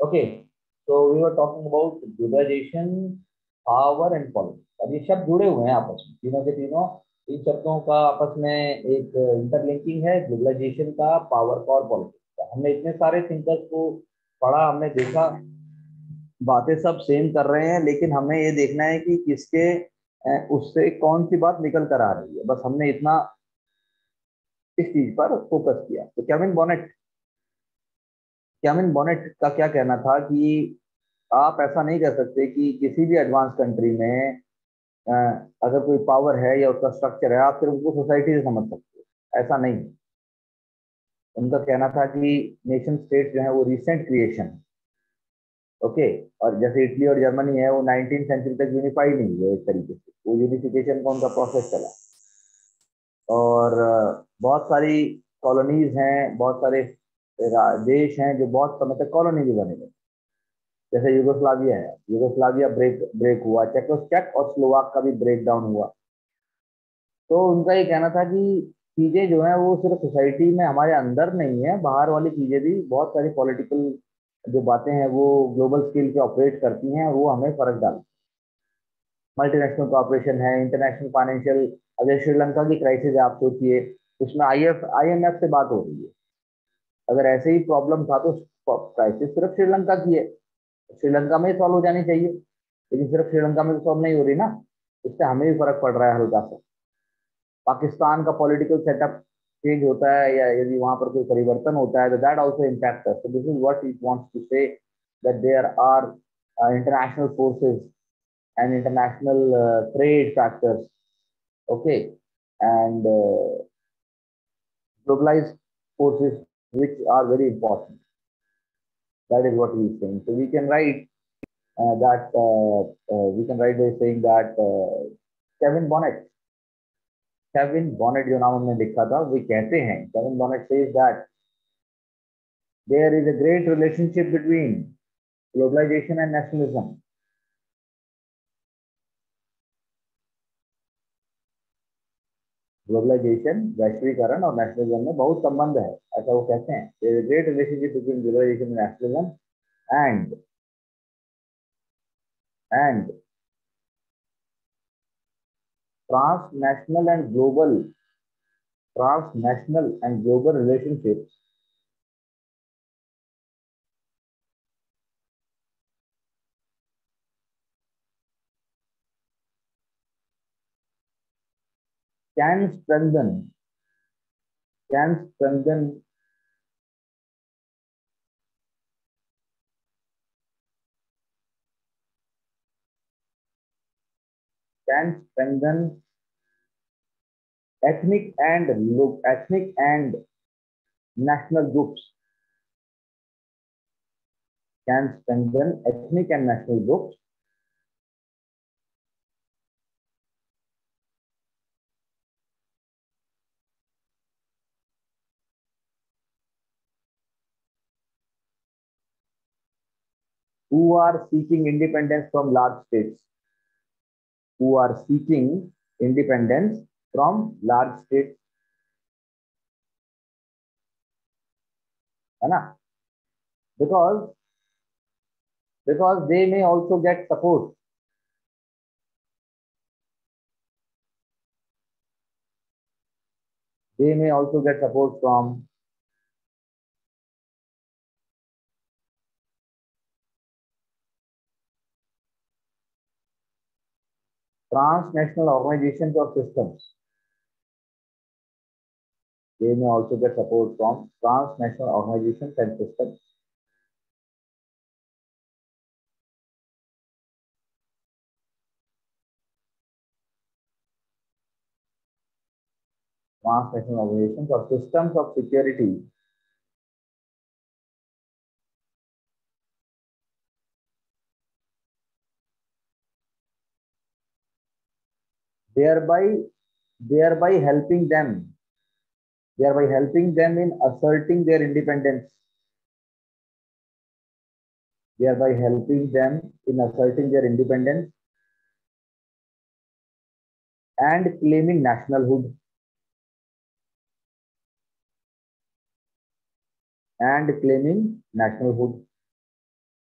Okay, तो we are talking about globalisation, power and politics. अब ये शब्द जुड़े हुए हैं आपस में, तीनों के तीनों। इन शब्दों का आपस में एक इंटरलिंकिंग है, ग्लोबलाइजेशन का, पावर का और पॉलिटिक्स का। हमने इतने सारे थिंकर्स को पढ़ा, हमने देखा, बातें सब सेम कर रहे हैं, लेकिन हमें ये देखना है कि किसके उससे कौन सी बात निकल कर आ रही है। बस हमने इतना इस चीज पर फोकस किया। तो केविन बॉनेट का क्या कहना था कि आप ऐसा नहीं कर सकते कि किसी भी एडवांस कंट्री में अ, अगर कोई पावर है या उसका स्ट्रक्चर है, आप सिर्फ उसको सोसाइटी से समझ सकते हो, ऐसा नहीं। उनका कहना था कि नेशन स्टेट जो है वो रिसेंट क्रिएशन है। ओके। और जैसे इटली और जर्मनी है, वो 19th सेंचुरी तक यूनिफाइड नहीं हुए एक तरीके से, वो यूनिफिकेशन का उनका प्रोसेस चला। और बहुत सारी कॉलोनीज हैं, बहुत सारे देश हैं जो बहुत समय तक कॉलोनी भी बने हुए। जैसे यूगोस्लाविया है, यूगोस्लाविया ब्रेक ब्रेक हुआ, चेक और स्लोवाक का भी ब्रेक डाउन हुआ। तो उनका ये कहना था कि चीजें जो है वो सिर्फ सोसाइटी में हमारे अंदर नहीं है, बाहर वाली चीजें भी, बहुत सारी पॉलिटिकल जो बातें हैं वो ग्लोबल स्केल पे ऑपरेट करती हैं, और वो हमें फर्क डालती है। मल्टीनेशनल कॉर्पोरेशन है, इंटरनेशनल फाइनेंशियल। अगर श्रीलंका की क्राइसिस है, आप सोचिए, उसमें IMF से बात हो रही है। अगर ऐसे ही प्रॉब्लम था तो क्राइसिस सिर्फ श्रीलंका की है, श्रीलंका में ही सॉल्व हो जानी चाहिए, लेकिन सिर्फ श्रीलंका में तो सॉल्व नहीं हो रही ना। इससे हमें भी फर्क पड़ रहा है हल्का सा। पाकिस्तान का पॉलिटिकल सेटअप चेंज होता है या यदि वहां पर कोई परिवर्तन होता है, तो that also impact us. So this is what he wants to say, that there are international forces and international trade factors, okay, and globalized forces which are very important. That is what he is saying. So we can write we can write by saying that Kevin Bonnet Kevin Bonnet जो नाम हमने लिखा था, वो कहते हैं, Kevin Bonnet says that there is a great relationship between globalization and nationalism. Globalization, वैश्वीकरण और नेशनलिज्म में बहुत संबंध है, ऐसा वो कहते हैं। There is a great relationship between globalization and nationalism and and transnational and global transnational and global relationships can strengthen can strengthen ethnic and national groups, can strengthen ethnic and national groups who are seeking independence from large states, who are seeking independence from large states, है ना? because they may also get support, they may also get support from transnational organizations or systems. They may also get support from transnational organizations and systems. Transnational organizations or systems of security, thereby thereby helping them thereby helping them in asserting their independence, thereby helping them in asserting their independence and claiming nationalhood and claiming nationalhood.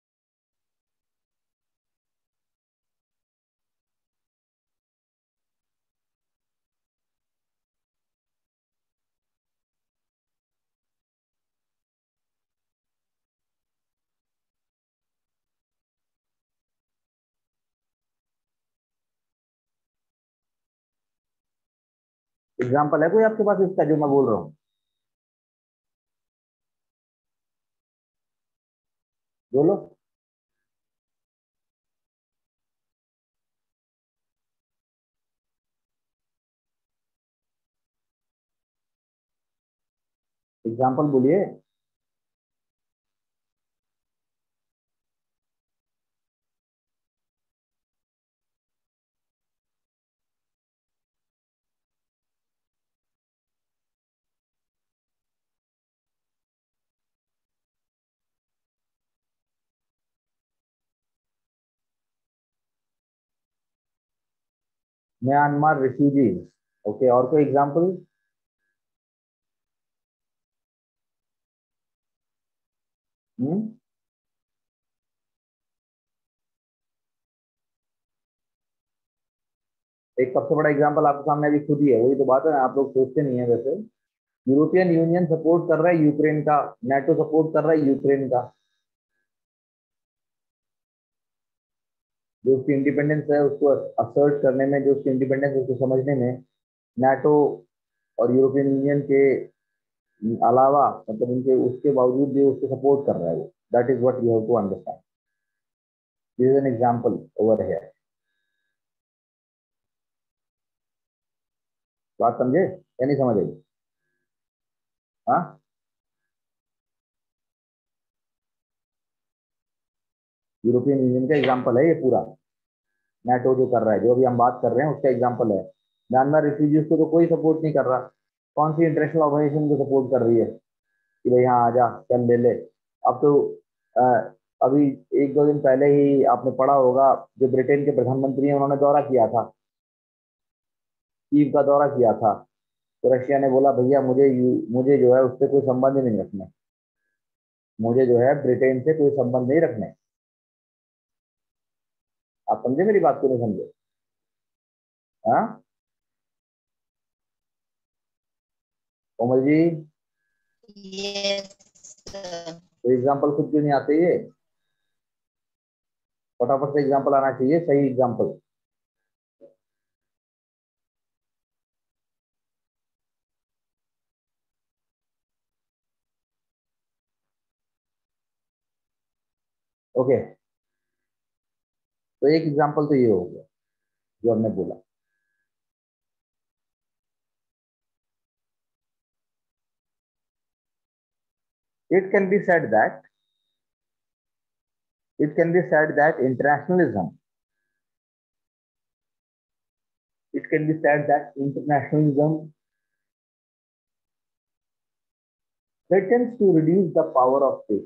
Example है कोई आपके पास इसका जो मैं बोल रहा हूँ? बोलो। एग्जाम्पल बोलिए। Myanmar refugees. ओके, और कोई एग्जाम्पल? हम्म। एक सबसे बड़ा एग्जाम्पल आपके सामने अभी खुद ही है, वही तो बात है ना, आप लोग सोचते नहीं है वैसे। यूरोपियन यूनियन सपोर्ट कर रहा है यूक्रेन का, नेटो सपोर्ट कर रहा है यूक्रेन का। जो उसकी इंडिपेंडेंस है उसको असर्ट करने में, जो उसकी इंडिपेंडेंस है उसको समझने में, नाटो और यूरोपियन यूनियन के अलावा, मतलब उनके उसके बावजूद भी उसको सपोर्ट कर रहा है वो। That is what you have to understand. This is an example over here. बात समझे या नहीं समझ आई? हाँ, यूरोपियन यूनियन का एग्जांपल है ये पूरा। नाटो जो कर रहा है, जो अभी हम बात कर रहे हैं उसका एग्जांपल है। म्यांमार रिफ्यूजीज को तो कोई सपोर्ट नहीं कर रहा। कौन सी इंटरनेशनल ऑर्गेनाइजेशन को सपोर्ट कर रही है कि भाई यहाँ आ जा, चल ले ले। अब तो अ, अभी एक दो दिन पहले ही आपने पढ़ा होगा, जो ब्रिटेन के प्रधानमंत्री हैं उन्होंने दौरा किया था, कीव का दौरा किया था। तो रशिया ने बोला भैया मुझे जो है उससे कोई संबंध ही नहीं रखने, मुझे जो है ब्रिटेन से कोई संबंध नहीं रखने। आप समझे मेरी बात को नहीं समझे? हाँ, कोमल जी, यस सर। तो एग्जाम्पल खुद क्यों नहीं आते ये? फटाफट से एग्जाम्पल आना चाहिए, सही एग्जाम्पल। ओके, तो एक एग्जाम्पल तो ये हो गया जो हमने बोला। It can be said that it can be said that internationalism it can be said that internationalism threatens to reduce the power of states,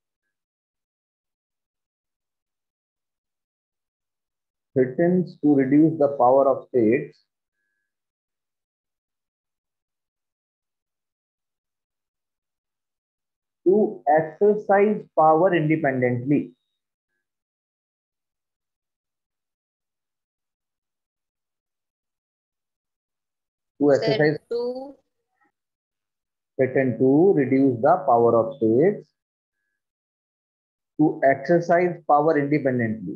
threatens to reduce the power of states to exercise power independently, to sir exercise to threaten to reduce the power of states to exercise power independently,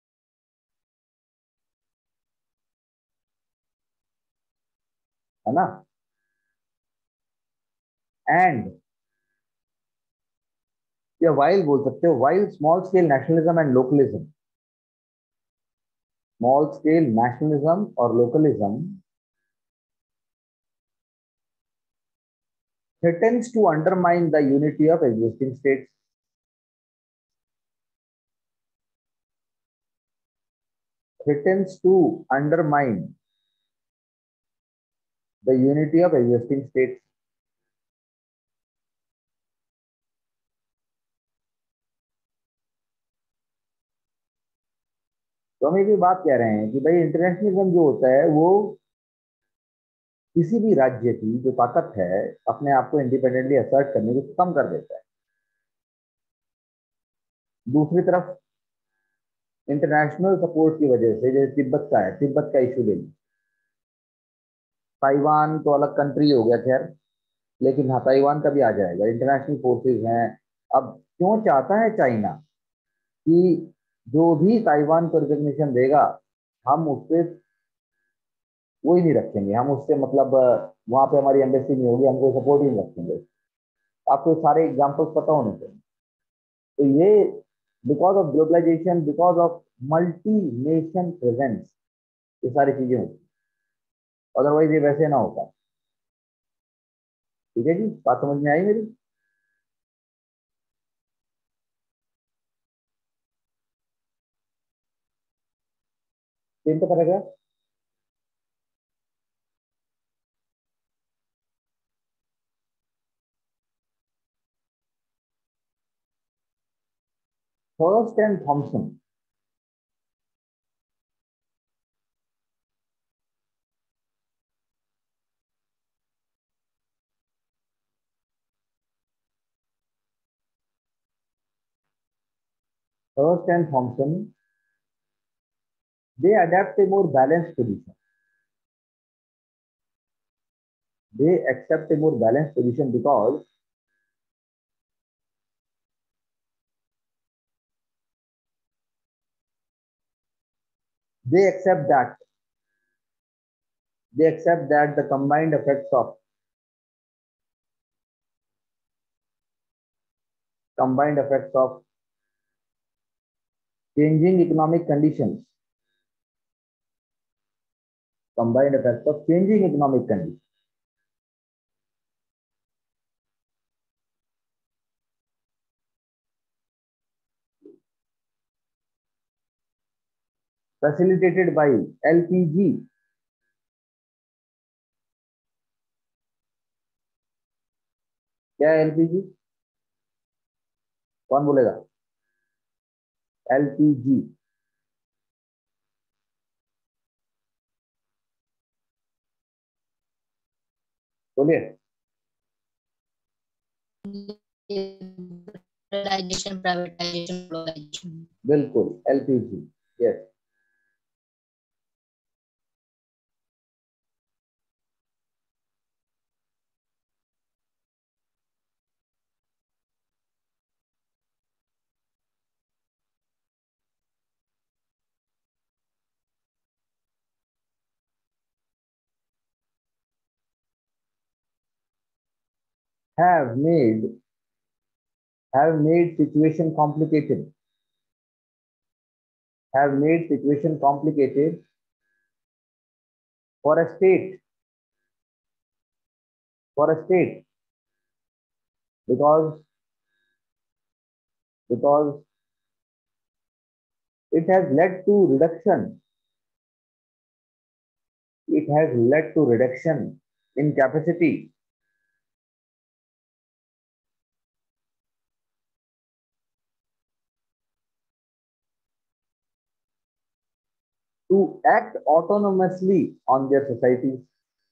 है ना? And या while बोल सकते हो, while small scale nationalism and localism, small scale nationalism और localism threatens to undermine the unity of existing states, threatens to undermine the unity of existing states। तो हम ये बात कह रहे हैं कि भाई इंटरनेशनलिज्म जो होता है वो किसी भी राज्य की जो ताकत है अपने आप को इंडिपेंडेंटली असर्ट करने को कम कर देता है। दूसरी तरफ इंटरनेशनल सपोर्ट की वजह से, जैसे तिब्बत का है, तिब्बत का इशू ले लीजिए। ताइवान तो अलग कंट्री हो गया खैर, लेकिन हाँ ताइवान का भी आ जाएगा, इंटरनेशनल फोर्सेस हैं। अब क्यों चाहता है चाइना कि जो भी ताइवान को रिकग्निशन देगा हम उससे वो ही नहीं रखेंगे हम उससे, मतलब वहां पे हमारी एम्बेसी नहीं होगी, हमको सपोर्ट ही नहीं रखेंगे। आपको सारे एग्जांपल्स पता होने चाहिए। तो ये because of globalization, because of multi nation presence, ये सारी चीजें होती, अदरवाइज ये वैसे ना होता। ठीक है जी, बात समझ में आई मेरी? तीन तो पड़ेगा। Hirst and Thompson. Hirst and Thompson, they adapt a more balanced position. They accept a more balanced position because they accept that the combined effects of changing economic conditions, combined effects of changing economic conditions, facilitated by LPG। क्या है LPG? कौन बोलेगा? LPG, बोलिए। Liberalization, privatization, globalization. बिल्कुल, LPG, yes. have made have made situation complicated, have made situation complicated for a state, for a state, because because it has led to reduction, it has led to reduction in capacity to act autonomously on their societies,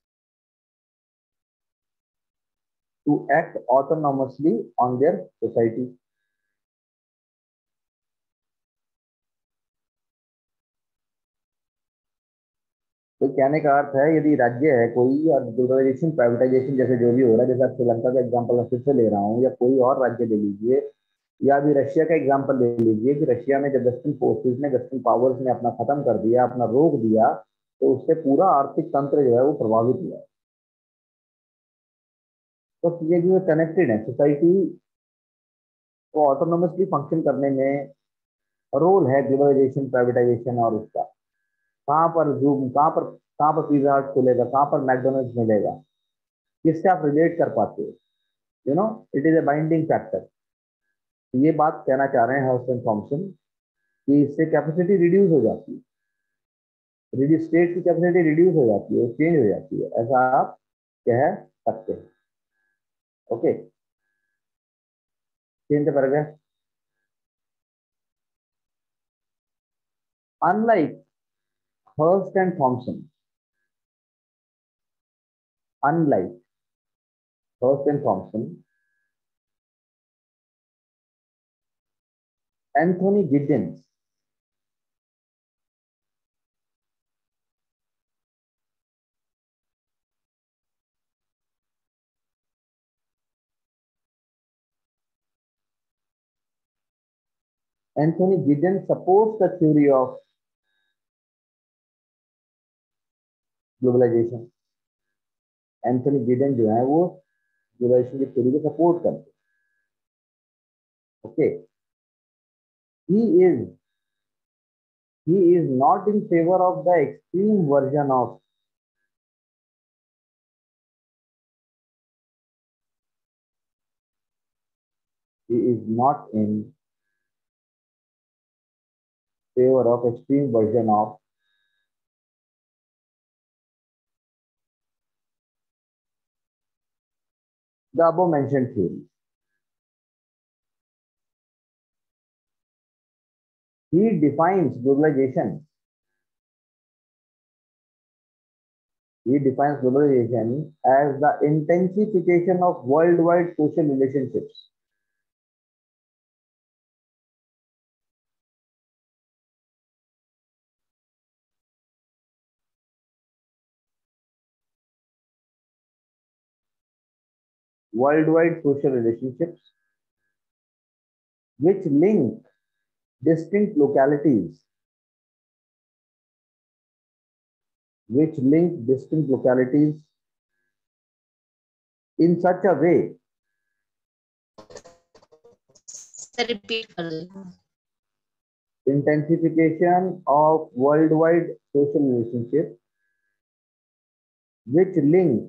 to act autonomously on their societies। तो कहने का अर्थ है, यदि राज्य है कोई और globalisation privatisation जैसे जो भी हो रहा है, जैसे आप श्रीलंका का एग्जांपल मैं फिर से ले रहा हूँ, या कोई और राज्य ले लीजिए, या अभी रशिया का एग्जांपल ले लीजिए कि रशिया में जब वेस्टर्न फोर्सेस ने, वेस्टर्न पावर्स ने अपना खत्म कर दिया, अपना रोक दिया, तो उससे पूरा आर्थिक तंत्र जो है वो प्रभावित हुआ। तो ये जो कनेक्टेड है, सोसाइटी को ऑटोनोमसली फंक्शन करने में रोल है ग्लोबलाइजेशन, प्राइवेटाइजेशन और उसका। कहाँ पर जूम, कहाँ पर पिज्जा हट खुलेगा, कहाँ पर मैकडोनल्ड्स मिलेगा, किससे आप रिलेट कर पाते हो, you know, it is a binding factor. ये बात कहना चाह रहे हैं हाउस एंड थॉमसन कि इससे कैपेसिटी रिड्यूस हो जाती है, रिड्यूस स्टेट की कैपेसिटी रिड्यूस हो जाती है, चेंज हो जाती है, ऐसा आप कह सकते हैं। ओके, चेंज कर गए। Unlike Hirst and Thompson, unlike Hurst and Thompson, Anthony Giddens Anthony Giddens supports the theory of globalization. Anthony Giddens जो है वो ग्लोबलाइजेशन की थ्योरी को सपोर्ट करते हैं। Okay, he is he is not in favor of the extreme version of he is not in favor of extreme version of the above mentioned theory. He defines globalization. He defines globalization as the intensification of worldwide social relationships. Worldwide social relationships which link distinct localities, in such a way sir repeat कर दो। intensification of worldwide social relationships which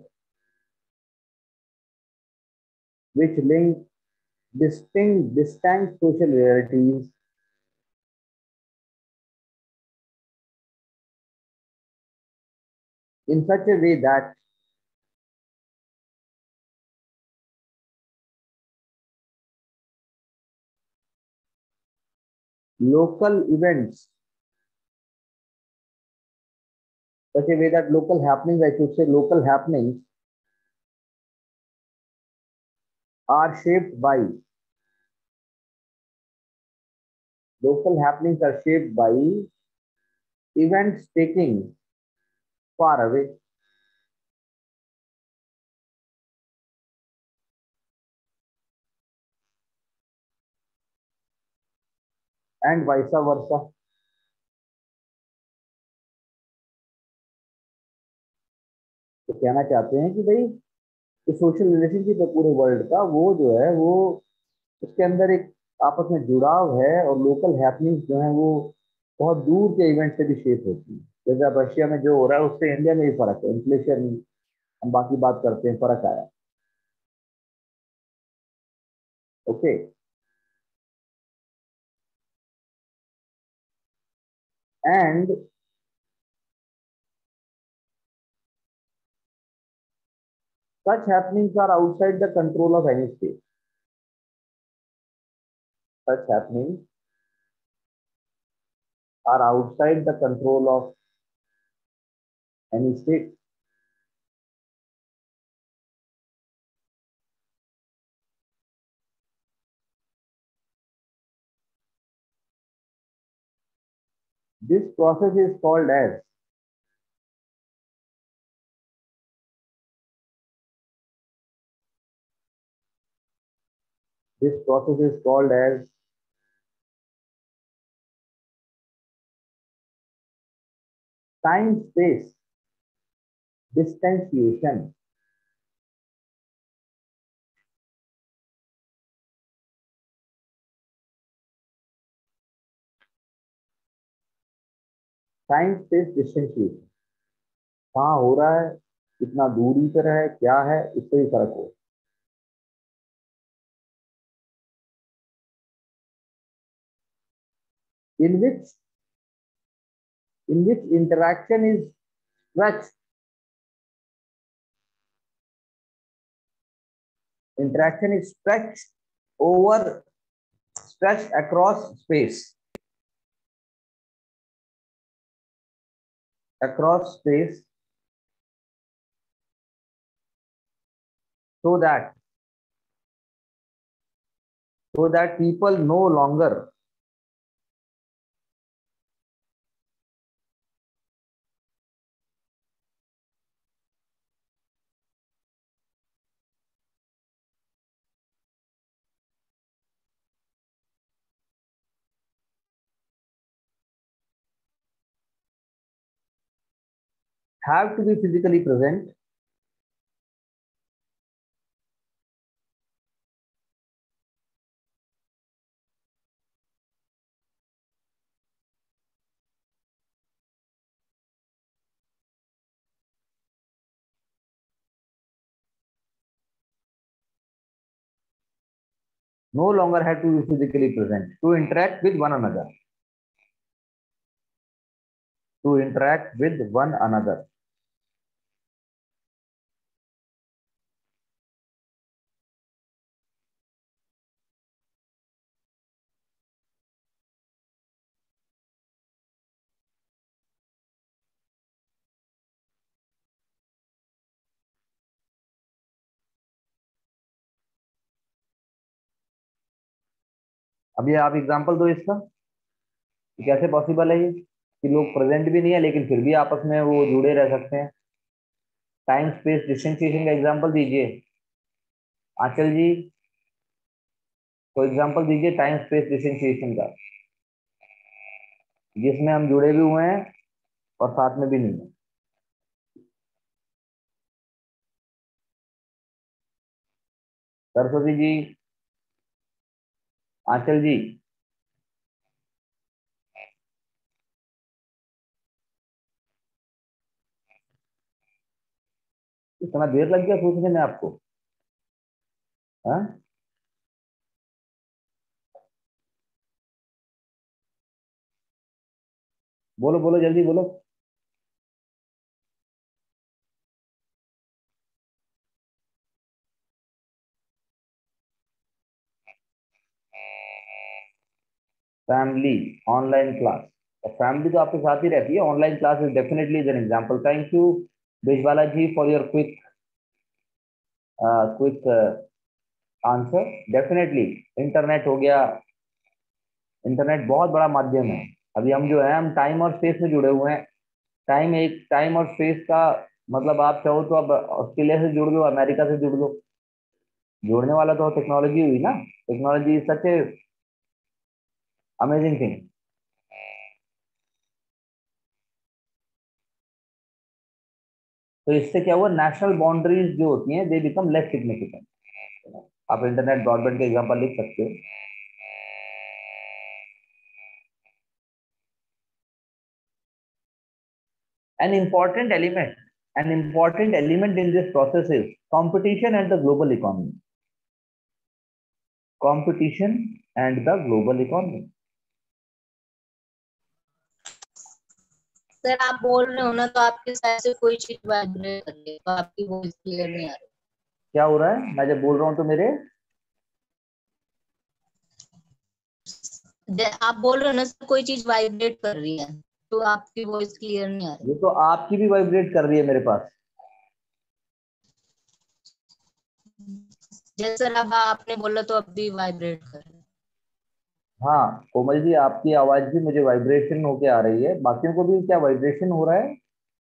link distinct social realities in such a way that local events, such a way that local happenings, I should say, local happenings are shaped by events taking far away and vice versa. तो कहना चाहते हैं कि भाई जो social relationship है पूरे world का, वो जो है वो उसके अंदर एक आपस में जुड़ाव है, और लोकल हैपनिंग्स जो है वो बहुत दूर के इवेंट से भी शेप होती है। जैसे अब रशिया में जो हो रहा है उससे इंडिया में भी फर्क है, इन्फ्लेशन हम बाकी बात करते हैं, फर्क आया। Okay, and such happenings are outside the control of any state. Such happenings are outside the control of any state. This process is called as time-space distanciation. Time-space distanciation कहाँ हो रहा है, कितना दूरी पर है, क्या है, इससे भी फर्क हो। In which interaction is stretched. Interaction is stretched across space. So that people no longer have to be physically present. No longer have to be physically present to interact with one another. To interact with one another. अभी आप example दो इसका कि कैसे possible है ये कि लोग प्रेजेंट भी नहीं है लेकिन फिर भी आपस में वो जुड़े रह सकते हैं। टाइम स्पेस डिस्टेंसिएशन का एग्जांपल दीजिए आंचल जी, तो एग्जांपल दीजिए टाइम स्पेस डिस्टेंसिएशन का जिसमें हम जुड़े भी हुए हैं और साथ में भी नहीं है। सरस्वती जी, आंचल जी, इतना देर लग गया सोचने में आपको? हाँ, बोलो बोलो जल्दी बोलो। फैमिली ऑनलाइन क्लास, फैमिली तो आपके साथ ही रहती है। Online class is definitely an example. Thank you Bejwala ji for your quick answer. Definitely internet हो गया, इंटरनेट बहुत बड़ा माध्यम है। अभी हम जो है हम टाइम और स्पेस में जुड़े हुए हैं। टाइम और स्पेस का मतलब आप चाहो तो अब ऑस्ट्रेलिया से जुड़ लो, अमेरिका से जुड़ लो, जोड़ने वाला तो टेक्नोलॉजी हुई ना। Technology is such a amazing thing. तो इससे क्या हुआ, नेशनल बाउंड्रीज जो होती हैं दे बिकम लेस सिग्निफिकेंट। आप इंटरनेट ब्रॉडबैंड के एग्जांपल लिख सकते हो। An important element, an important element in this process is competition and the global economy. Competition and the global economy. Sir आप बोल रहे हो ना तो आपके साइड से कोई चीज वाइब्रेट कर रही है तो आपकी वॉइस क्लियर नहीं आ रही। क्या हो रहा है? मैं जब बोल रहा हूं तो मेरे आप बोल रहे हो ना सर कोई चीज वाइब्रेट कर रही है तो आपकी वॉइस क्लियर नहीं आ रही। ये तो आपकी भी वाइब्रेट कर रही है मेरे पास। जैसे सर अब आपने बोला तो अब भी वाइब्रेट कर रही है। हाँ कोमल जी, आपकी आवाज भी मुझे वाइब्रेशन होके आ रही है। बाकियों को भी क्या वाइब्रेशन हो रहा है?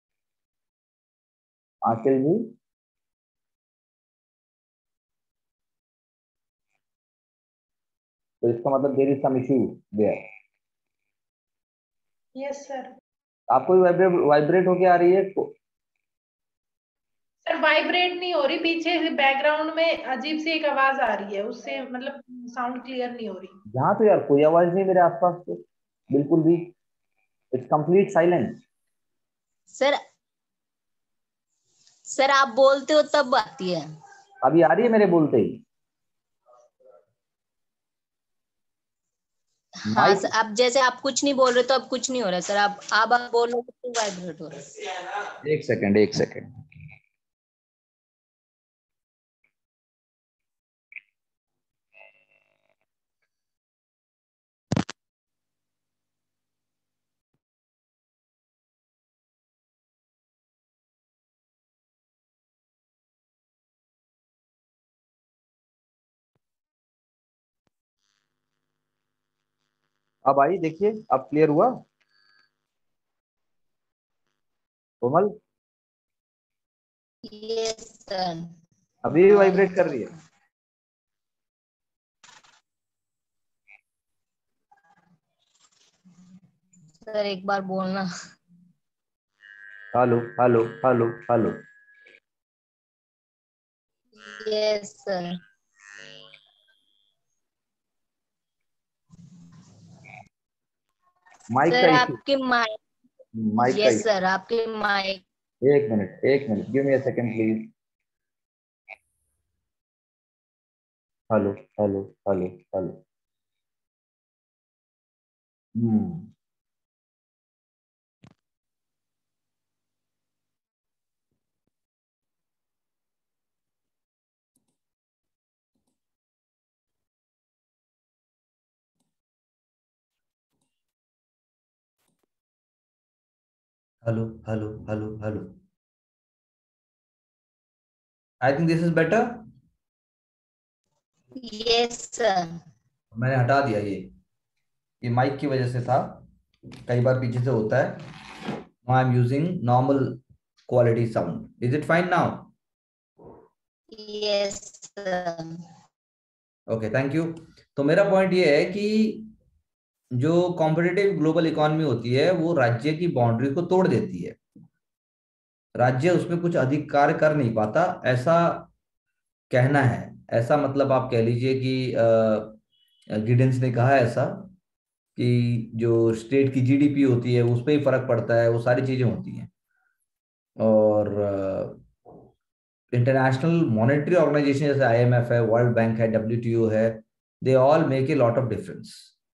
आकिल जी, तो इसका मतलब there is some issue there. Yes sir. आपको भी वाइब्रेट वाइब्रेट होके आ रही है? सर वाइब्रेट नहीं हो रही, पीछे से बैकग्राउंड में अजीब सी एक आवाज आ रही है, उससे मतलब साउंड क्लियर नहीं हो रही। यहाँ तो यार कोई आवाज नहीं मेरे आसपास तो, बिल्कुल भी। It's complete silence. Sir sir आप बोलते हो तब आती है। अभी आ रही है मेरे बोलते ही? हाँ माइक, सर अब जैसे आप कुछ नहीं बोल रहे तो अब कुछ नहीं हो रहा सर। आप बोल रहे हो तो वाइब्रेट हो रहा है। एक सेकंड एक सेकंड। अब आई, देखिए अब क्लियर हुआ कोमल? Yes sir. अभी भी वाइब्रेट कर रही है? सर एक बार बोलना। Hello hello hello hello. Yes sir. Mic का सर इशू। आपके माइक। माइक का यस इशू। सर आपके माइक। एक minute, give me a second please. Hello hello hello hello. Hmm. Hello hello hello hello. I think this is better. Yes sir. मैंने हटा दिया ये mic की वजह से था। कई बार पीछे से होता है। I am using normal quality sound. Is it fine now? Yes sir. Okay, thank you. तो मेरा पॉइंट ये है कि जो कॉम्पिटिटिव ग्लोबल इकोनॉमी होती है वो राज्य की बाउंड्री को तोड़ देती है। राज्य उसमें कुछ अधिक कार्य कर नहीं पाता, ऐसा कहना है। ऐसा मतलब आप कह लीजिए कि गिडेंस ने कहा है ऐसा कि जो स्टेट की जीडीपी होती है उस पर ही फर्क पड़ता है, वो सारी चीजें होती हैं। और इंटरनेशनल मॉनेटरी ऑर्गेनाइजेशन जैसे आईएमएफ है, वर्ल्ड बैंक है, डब्ल्यूटीओ है, they all make a lot of difference.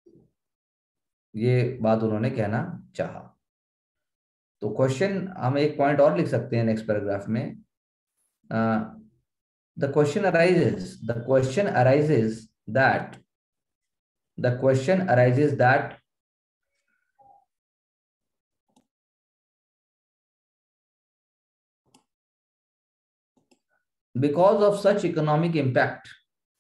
ये बात उन्होंने कहना चाहा। तो क्वेश्चन हम एक पॉइंट और लिख सकते हैं नेक्स्ट पैराग्राफ में। The question arises that because of such economic impact,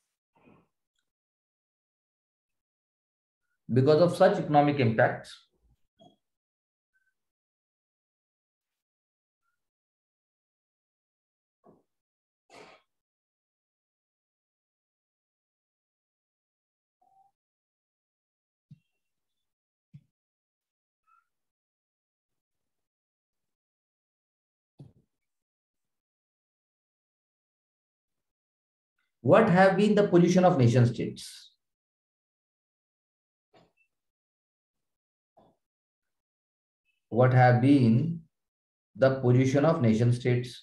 because of such economic impacts, what have been the position of nation states? What have been the position of nation states?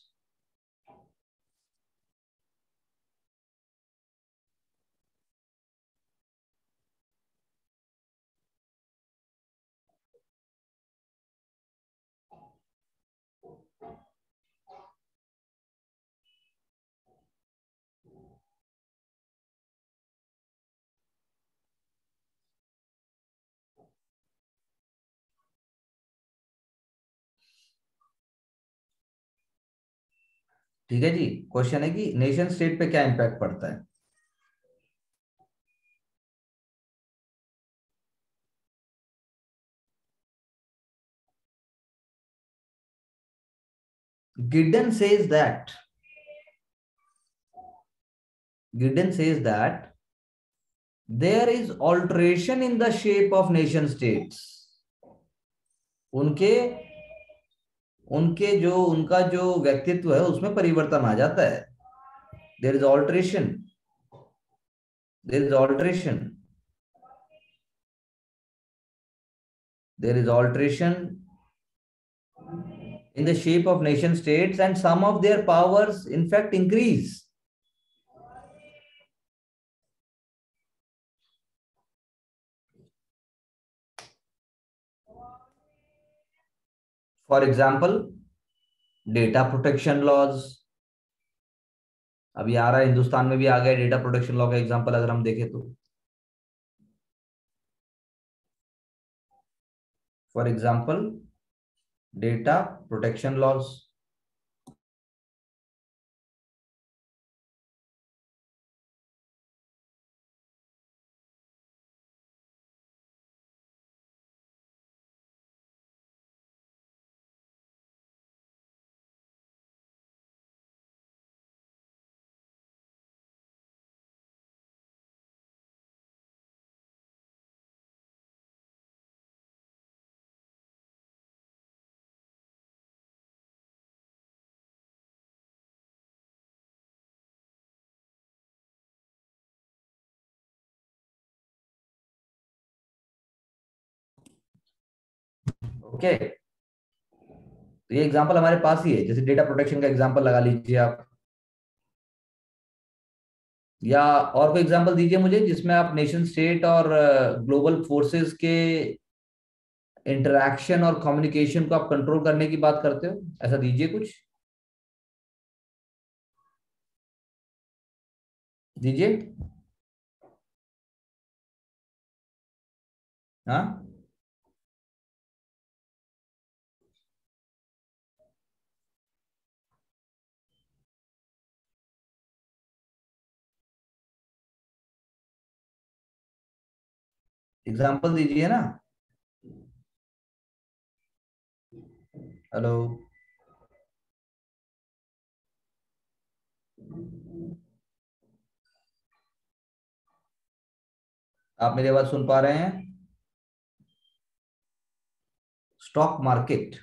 ठीक है जी। Question है कि nation state पे क्या impact पड़ता है। Giddens says that Giddens says that there is alteration in the shape of nation states. उनके उनके जो उनका जो व्यक्तित्व है उसमें परिवर्तन आ जाता है। There is alteration, there is alteration, there is alteration in the shape of nation states, and some of their powers in fact increase. For example, data protection laws। अभी आ रहा है, हिंदुस्तान में भी आ गया डेटा प्रोटेक्शन लॉ का example अगर हम देखें तो। For example, data protection laws. Okay, तो ये एग्जांपल हमारे पास ही है। जैसे डेटा प्रोटेक्शन का एग्जांपल लगा लीजिए आप, या और कोई एग्जांपल दीजिए मुझे जिसमें आप नेशन स्टेट और ग्लोबल फोर्सेस के इंटरैक्शन और कम्युनिकेशन को आप कंट्रोल करने की बात करते हो, ऐसा दीजिए कुछ, दीजिए। हाँ, एग्जांपल दीजिए ना। हेलो, आप मेरी आवाज सुन पा रहे हैं? स्टॉक मार्केट,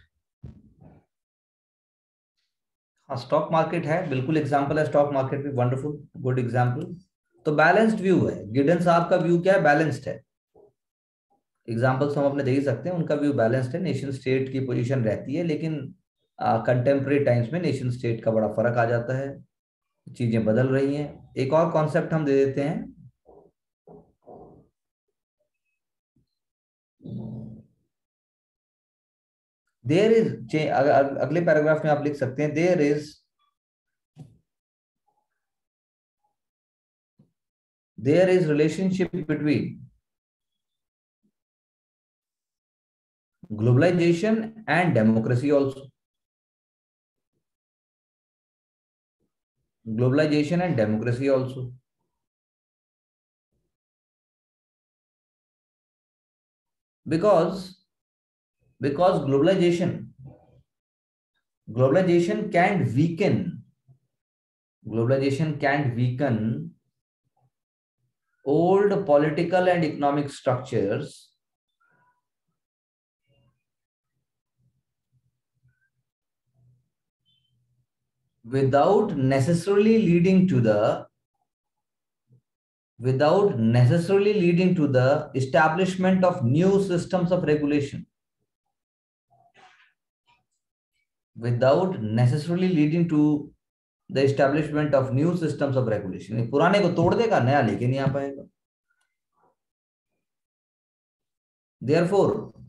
हाँ स्टॉक मार्केट है, बिल्कुल एग्जांपल है स्टॉक मार्केट भी, वंडरफुल, गुड एग्जांपल। तो बैलेंस्ड व्यू है, गिडेन साहब का व्यू क्या है, बैलेंस्ड है। एग्जांपल्स हम अपने दे ही सकते हैं, उनका व्यू बैलेंस्ड है। नेशन स्टेट की पोजीशन रहती है, लेकिन कंटेम्प्रेरी टाइम्स में नेशन स्टेट का बड़ा फर्क आ जाता है, चीजें बदल रही हैं। एक और कॉन्सेप्ट हम दे देते हैं, देयर इज, अगले पैराग्राफ में आप लिख सकते हैं, there is relationship between globalization and democracy also, globalization and democracy also, because globalization can weaken old political and economic structures without necessarily leading to the establishment of new systems of regulation, without necessarily leading to the establishment of new systems of regulation। पुराने को तोड़ देगा, नया लेके नहीं आ पाएगा। Therefore,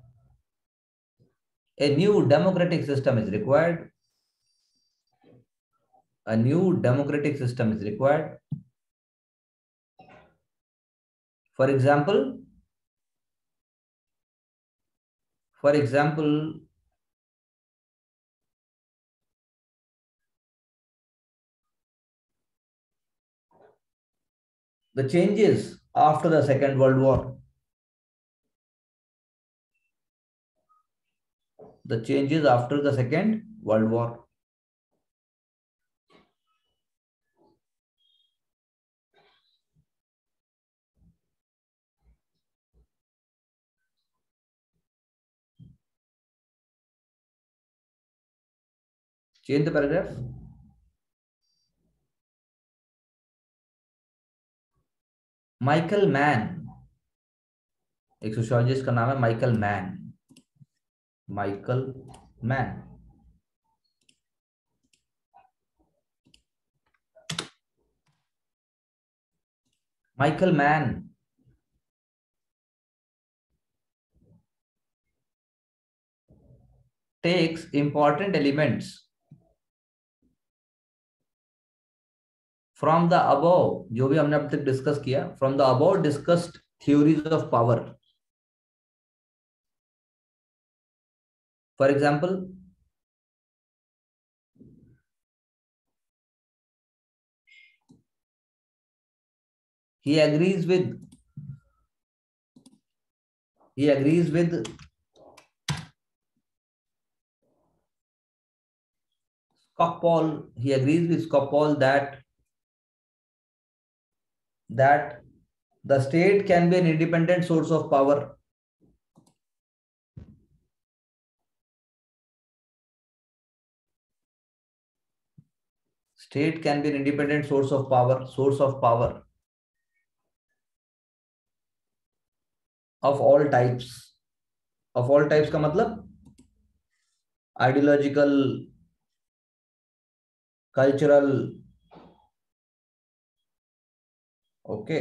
a new democratic system is required. A new democratic system is required. For example, the changes after the Second World War. The changes after the Second World War. Change the paragraph. Michael Mann, एक sociologist का नाम है Michael Mann. Michael Mann Michael Mann takes important elements from the above, जो भी हमने अब तक discuss किया, from the above discussed theories of power. For example, he agrees with Skocpol that the state can be an independent source of power. State can be an independent source of power of all types. Of all types का मतलब ideological, cultural, okay.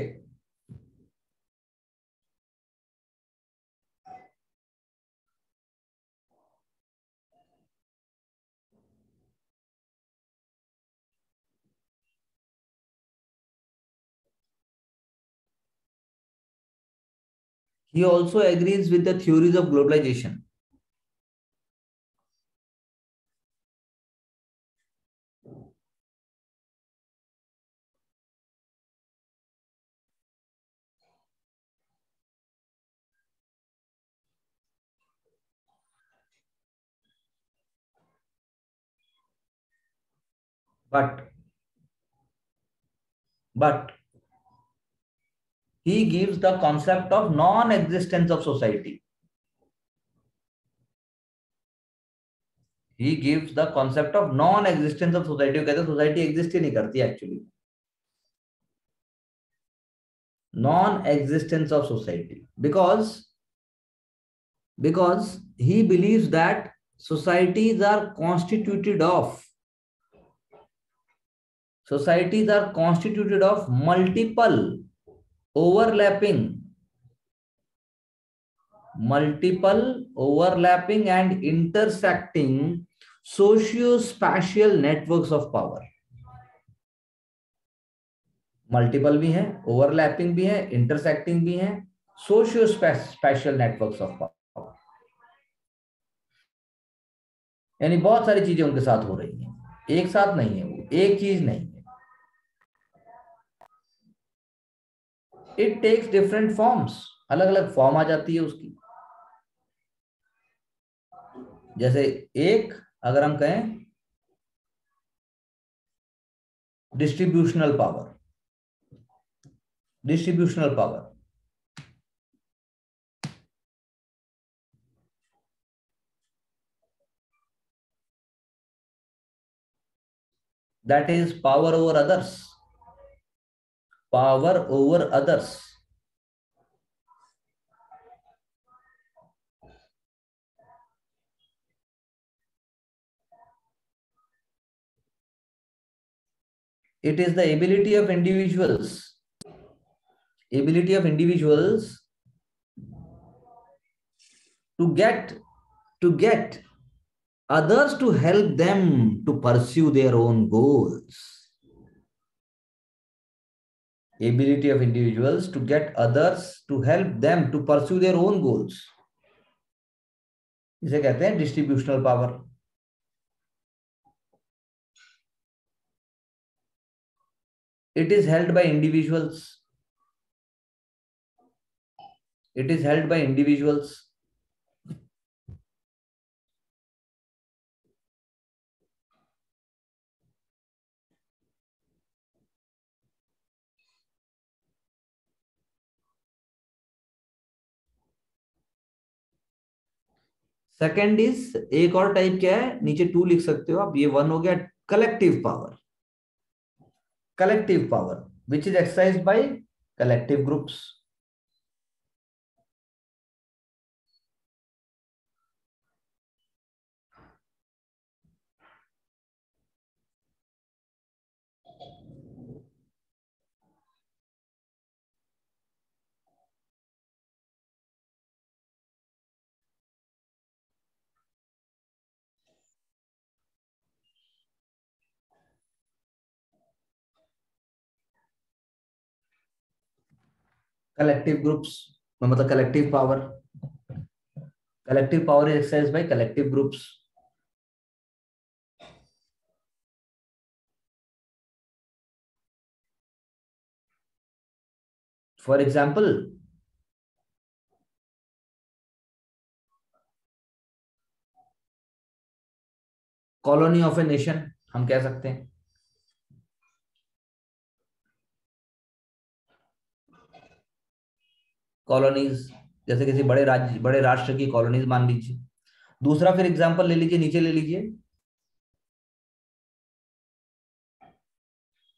He also agrees with the theories of globalization. But he gives the concept of non-existence of society. He gives the concept of non-existence of society. वो कहते हैं society exist ही नहीं करती actually. Non-existence of society because he believes that societies are constituted of multiple overlapping and intersecting socio-spatial networks of power. Multiple भी हैं, overlapping भी है, इंटरसेक्टिंग भी हैं, socio spatial networks of power, यानी बहुत सारी चीजें उनके साथ हो रही हैं, एक साथ नहीं है, वो एक चीज नहीं है. इट टेक्स डिफरेंट फॉर्म्स, अलग अलग फॉर्म आ जाती है उसकी. जैसे एक अगर हम कहें distributional power, that is power over others. It is the ability of individuals to get others to help them to pursue their own goals. Ability of individuals to get others to help them to pursue their own goals. इसे कहते हैं distributional power. It is held by individuals. Second is, एक और type क्या है, नीचे 2 लिख सकते हो आप, ये 1 हो गया. Collective power which is exercised by collective groups. Collective groups मतलब collective power is exercised by collective groups. For example, colony of a nation हम कह सकते हैं. कॉलोनीज जैसे किसी बड़े राष्ट्र की कॉलोनीज मान लीजिए. दूसरा फिर एग्जांपल ले लीजिए, नीचे ले लीजिए.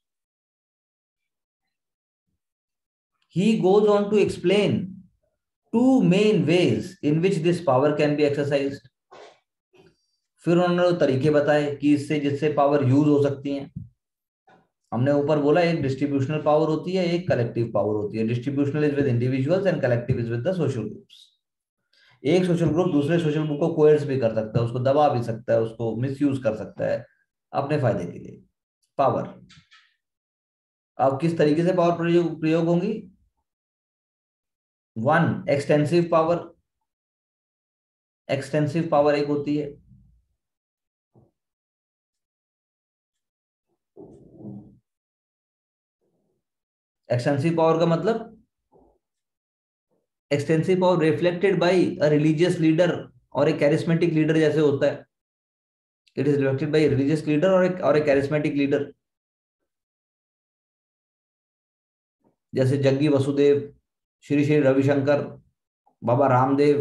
He goes on to explain 2 main ways in which this power can be exercised. फिर उन्होंने तरीके बताए कि इससे जिससे पावर यूज हो सकती है। हमने ऊपर बोला एक डिस्ट्रीब्यूशनल पावर होती है, एक कलेक्टिव पावर होती है। Distributional is with individuals and collective is with the social groups. एक सोशल ग्रुप दूसरे सोशल ग्रुप को कोएर्स भी कर सकता है, उसको दबा भी सकता है, उसको मिसयूज कर सकता है अपने फायदे के लिए। पावर, अब किस तरीके से पावर प्रयोग होंगी? 1 एक्सटेंसिव पावर। एक्सटेंसिव पावर एक होती है। एक्सटेंसिव पावर का मतलब extensive power reflected by a religious leader और एक कैरिस्मेटिक लीडर जैसे होता है। It is reflected by religious leader और एक कैरिस्मेटिक लीडर, जैसे Jaggi Vasudev, Shri Shri Ravishankar, Baba Ramdev.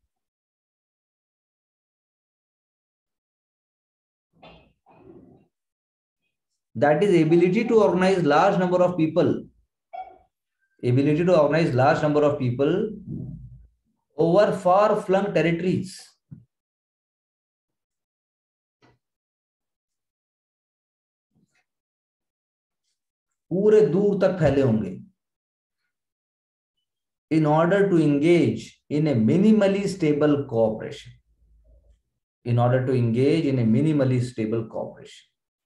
That is ability to organize large number of people. Ability to organize large number of people over far-flung territories. पूरे दूर तक फैले होंगे। In order to engage in a minimally stable cooperation. In order to engage in a minimally stable cooperation.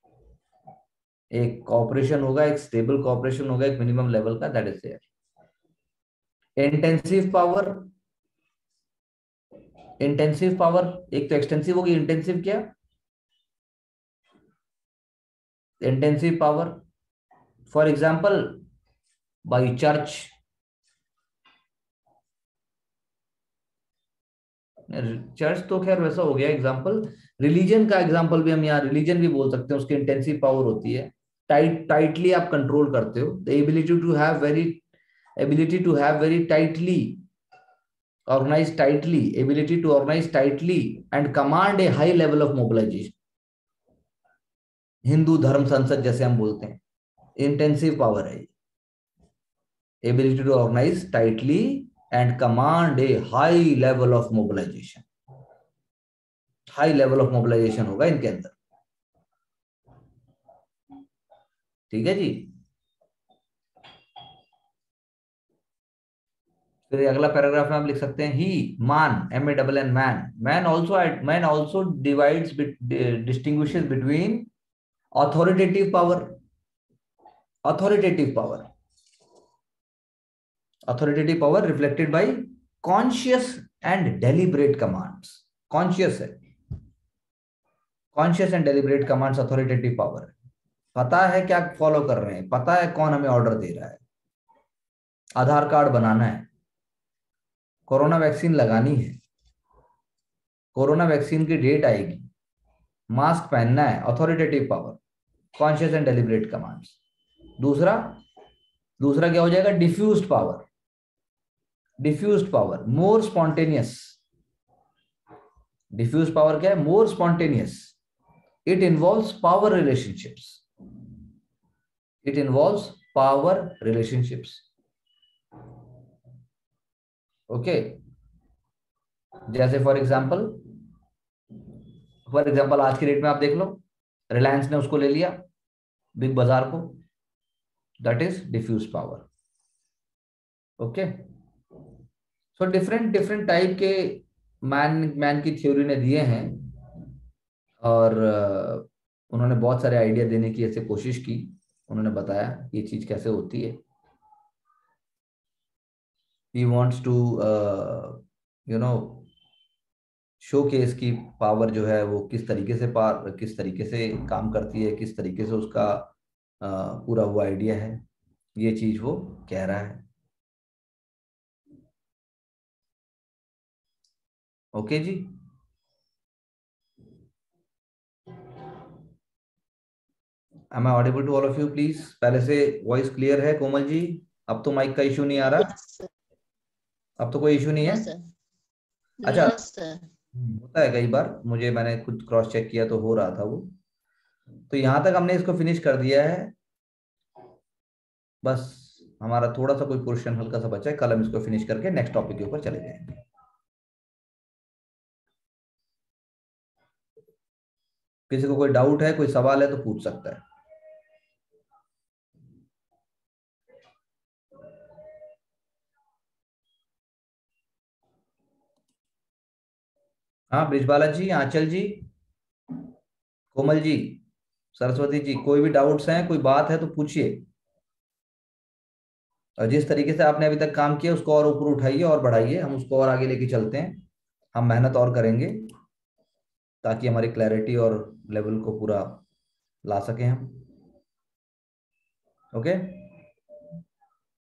एक cooperation होगा, एक stable cooperation होगा, एक मिनिमम लेवल का, that is there. Intensive power, intensive power एक तो एक्सटेंसिव होगी, intensive क्या? Intensive power for example by church. Church तो खैर वैसा हो गया एग्जांपल। रिलीजन का एग्जांपल भी हम यहाँ रिलीजन भी बोल सकते हैं, उसकी इंटेंसिव पावर होती है। टाइटली आप कंट्रोल करते हो, the ability to have very tightly organize tightly, ability to organize tightly and command a high level of mobilization. Hindu Dharma Sansad जैसे हम बोलते हैं, इंटेंसिव पावर है। Ability to organize tightly and command a high level of mobilization. High level of mobilization होगा इनके अंदर, ठीक है जी। फिर अगला पैराग्राफ में आप लिख सकते हैं ही Mann, MANN Mann also divides distinguishes between authoritative power reflected by conscious and deliberate commands. conscious and deliberate commands authoritative power है। पता है क्या फॉलो कर रहे हैं, पता है कौन हमें ऑर्डर दे रहा है। आधार कार्ड बनाना है, कोरोना वैक्सीन लगानी है, कोरोना वैक्सीन की डेट आएगी, मास्क पहनना है, authoritative power, conscious and deliberate commands. दूसरा क्या हो जाएगा? Diffused power, more spontaneous. Diffused power क्या है? More spontaneous. It involves power relationships. Okay, जैसे फॉर एग्जांपल आज की डेट में आप देख लो, रिलायंस ने उसको ले लिया, बिग बाजार को, that is diffuse power. Okay, so different type के मैन की थ्योरी ने दिए हैं, और उन्होंने बहुत सारे आइडिया देने की ऐसे कोशिश की। उन्होंने बताया ये चीज कैसे होती है। ही वांट्स टू शोकेस की पावर जो है वो किस तरीके से काम करती है, किस तरीके से उसका पूरा हुआ आइडिया है, ये चीज वो कह रहा है। ओके जी, am I audible to all of you please? पहले से वॉइस क्लियर है कोमल जी? अब तो माइक का इशू नहीं आ रहा? अब तो कोई इशू नहीं है? अच्छा, होता है कई बार, मैंने खुद क्रॉस चेक किया तो हो रहा था वो। तो यहां तक हमने इसको फिनिश कर दिया है, बस हमारा थोड़ा सा कोई पोर्शन हल्का सा बचा है, कल हम इसको फिनिश करके नेक्स्ट टॉपिक के ऊपर चले जाएंगे। किसी को कोई डाउट है, कोई सवाल है तो पूछ सकता है। हाँ, ब्रिजबाला जी, आंचल जी, कोमल जी, सरस्वती जी, कोई भी डाउट्स हैं, कोई बात है तो पूछिए। और जिस तरीके से आपने अभी तक काम किया उसको और ऊपर उठाइए और बढ़ाइए, हम उसको और आगे लेके चलते हैं। हम मेहनत और करेंगे ताकि हमारी क्लैरिटी और लेवल को पूरा ला सकें हम। ओके।